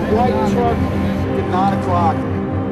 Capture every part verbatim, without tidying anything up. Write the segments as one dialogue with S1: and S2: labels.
S1: white truck at nine o'clock.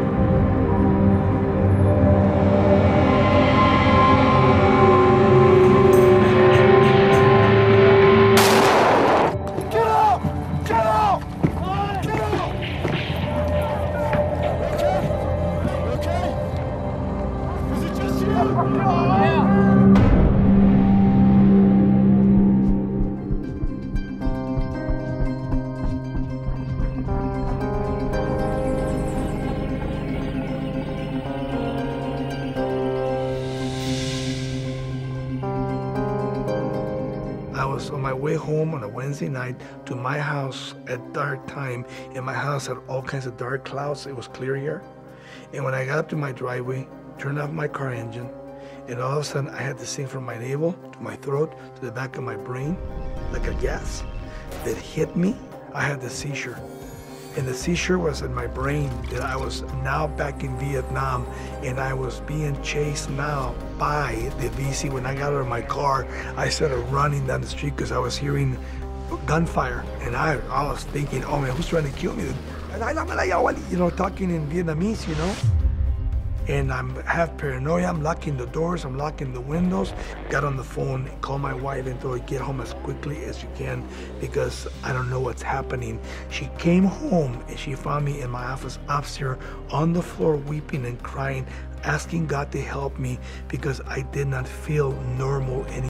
S2: I was on my way home on a Wednesday night to my house at dark time, and my house had all kinds of dark clouds. It was clear here. And when I got up to my driveway, turned off my car engine, and all of a sudden I had this thing from my navel to my throat to the back of my brain, like a gas that hit me. I had the seizure. And the seizure was in my brain that I was now back in Vietnam, and I was being chased now by the V C. When I got out of my car, I started running down the street because I was hearing gunfire. And I, I was thinking, oh man, who's trying to kill me? You know, talking in Vietnamese, you know? And I'm half paranoia, I'm locking the doors, I'm locking the windows. Got on the phone, called my wife and told her, get home as quickly as you can because I don't know what's happening. She came home and she found me in my office upstairs on the floor weeping and crying, asking God to help me because I did not feel normal anymore.